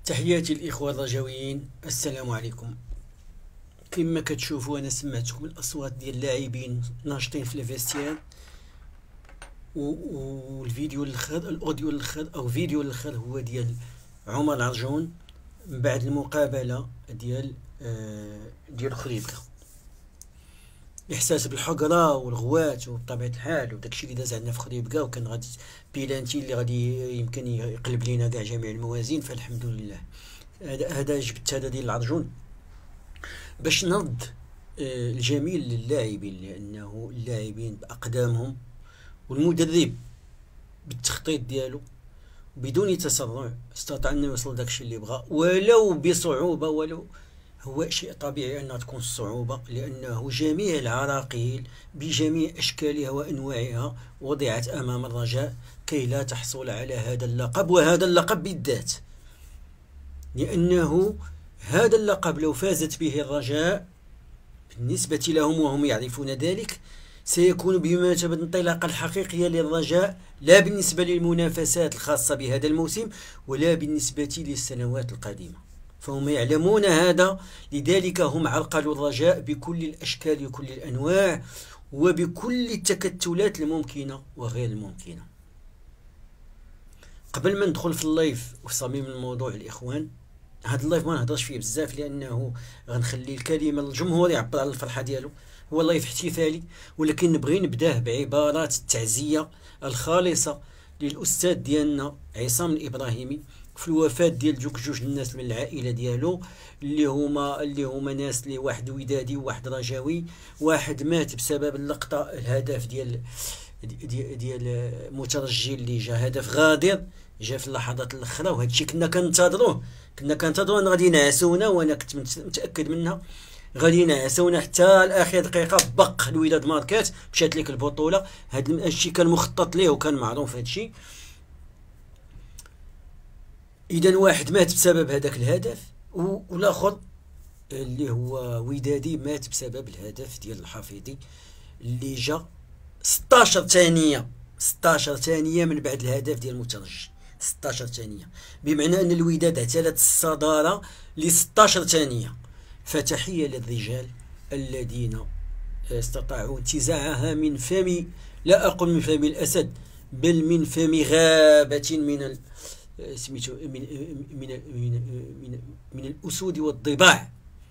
تحياتي الإخوة الرجويين، السلام عليكم. كما كتشوفوا أنا سمعتكم الأصوات ديال اللاعبين ناشطين في الفيستيان، والفيديو الأخر، الأوديو الأخر أو فيديو الأخر هو ديال عمر العرجون من بعد المقابلة ديال خريبكا. الإحساس بالحقرة والغوات وبطبيعة الحال وداكشي اللي داز عندنا في خريبكا، وكان غادي بيلانتي اللي غادي يمكن يقلب لينا كاع جميع الموازين، فالحمد لله. هذا جبت هذا ديال العرجون باش نرد الجميل للاعبين، لأنه اللاعبين بأقدامهم والمدرب بالتخطيط ديالو بدون تسرع استطاع أنه يوصل داكشي اللي بغا ولو بصعوبة، ولو هو شيء طبيعي أن تكون الصعوبة، لأنه جميع العراقيل بجميع أشكالها وأنواعها وضعت أمام الرجاء كي لا تحصل على هذا اللقب، وهذا اللقب بالذات، لأنه هذا اللقب لو فازت به الرجاء بالنسبة لهم وهم يعرفون ذلك سيكون بمثابة الانطلاقة الحقيقية للرجاء، لا بالنسبة للمنافسات الخاصة بهذا الموسم ولا بالنسبة للسنوات القادمة، فهم يعلمون هذا، لذلك هم عرقلوا الرجاء بكل الأشكال وكل الأنواع وبكل التكتلات الممكنة وغير الممكنة. قبل ما ندخل في اللايف وفي صميم الموضوع الإخوان، هذا اللايف ما نهضرش فيه بزاف لأنه غنخلي الكلمة للجمهور يعبر على الفرحة ديالو. هو لايف احتفالي، ولكن نبغي نبداه بعبارات التعزية الخالصة للأستاذ ديالنا عصام الإبراهيمي في الوفاة ديال جوج الناس من العائلة ديالو، اللي هما ناس، اللي واحد ودادي وواحد رجاوي. واحد مات بسبب اللقطة، الهدف ديال مترجي اللي جا هدف غادر، جا في اللحظات الاخرى، وهذا الشيء كنا كنتظروه أن غادي ينعسونا، وانا كنت متاكد منها غادي ينعسونا حتى لاخر دقيقه. بق الوداد ماركات مشات لك البطوله، هذا الشيء كان مخطط ليه وكان معروف هذا الشيء. اذا واحد مات بسبب هذاك الهدف، والاخر اللي هو ودادي مات بسبب الهدف ديال الحفيظي اللي جا 16 ثانيه من بعد الهدف ديال المترجي. 16 ثانيه، بمعنى ان الوداد اعتلت الصداره ل 16 ثانيه. فتحيه للرجال الذين استطاعوا انتزاعها من فم، لا اقول من فم الاسد، بل من فم غابه من سميتو من الاسود والضباع،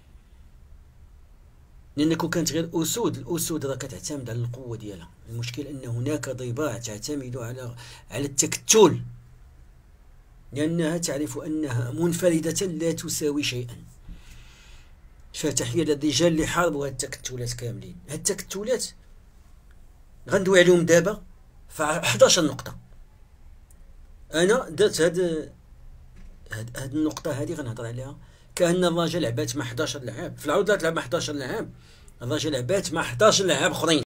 لأنكم كانت غير الأسود راه كتعتمد على القوة ديالها. المشكل أن هناك ضباع تعتمد على التكتل، لأنها تعرف أنها منفردة لا تساوي شيئا. فتحية للرجال اللي حاربوا هاد التكتلات كاملين. هاد التكتلات غندوي عليهم دابا في 11 نقطة. أنا درت هاد النقطة هذه غنهضر عليها كأن الرجاء لعبات مع 11 لاعب، في العودة لعب مع 11 لاعب، الرجاء لعبات مع 11 لاعب اخرين.